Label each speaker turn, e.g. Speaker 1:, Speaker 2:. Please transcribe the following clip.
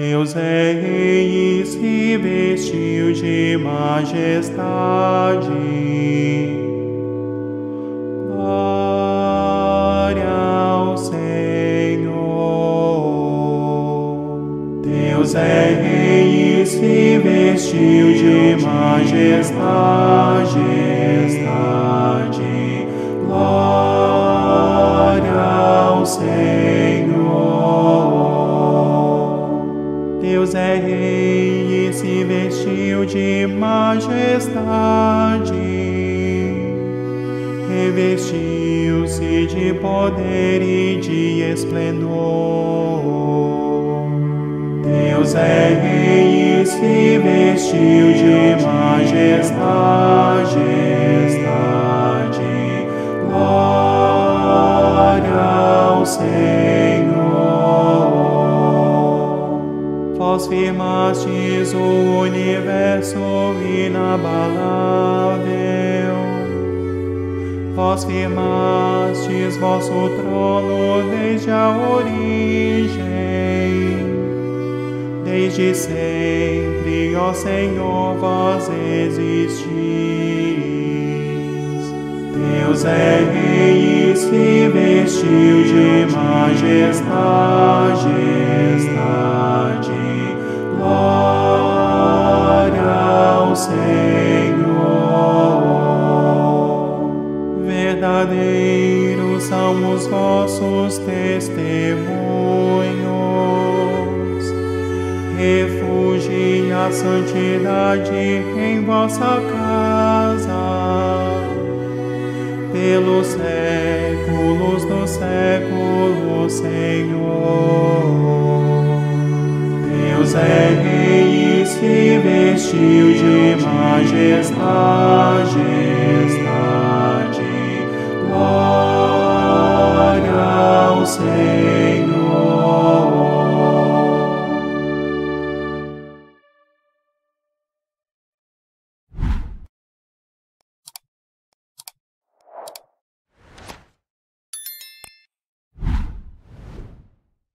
Speaker 1: Deus é Rei e se vestiu de majestade. Glória ao Senhor. Deus é Rei e se vestiu de majestade. Glória ao Senhor. Deus é Rei e se vestiu de majestade. Revestiu-se de poder e de esplendor. Deus é Rei e se vestiu de majestade. Glória ao Senhor. Vós firmastes o universo inabalável. Vós firmastes vosso trono desde a origem. Desde sempre, ó Senhor, vós existis. Deus é Rei e se vestiu de majestade. Glória ao Senhor. Verdadeiros são os vossos testemunhos. Refugie a santidade em vossa casa. Pelos séculos dos séculos, Senhor. Deus é Rei e se vestiu de majestade. Glória ao Senhor.